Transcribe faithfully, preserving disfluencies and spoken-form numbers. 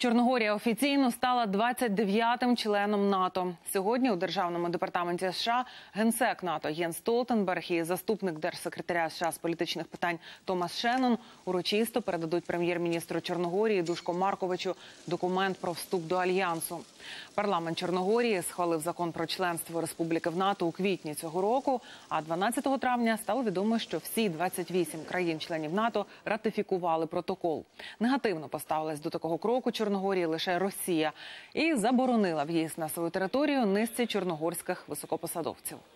Чорногорія офіційно стала двадцять дев'ятим членом НАТО. Сьогодні у Державному департаменті США генсек НАТО Єнс Столтенберг і заступник держсекретаря США з політичних питань Томас Шеннон урочисто передадуть прем'єр-міністру Чорногорії Душко Марковичу документ про вступ до Альянсу. Парламент Чорногорії схвалив закон про членство республіки в НАТО у квітні цього року, а дванадцятого травня стало відомо, що всі двадцять вісім країн-членів НАТО ратифікували протокол. Негативно поставилась до такого кроку Чорногорії лише Росія і заборонила в'їзд на свою територію низці чорногорських високопосадовців.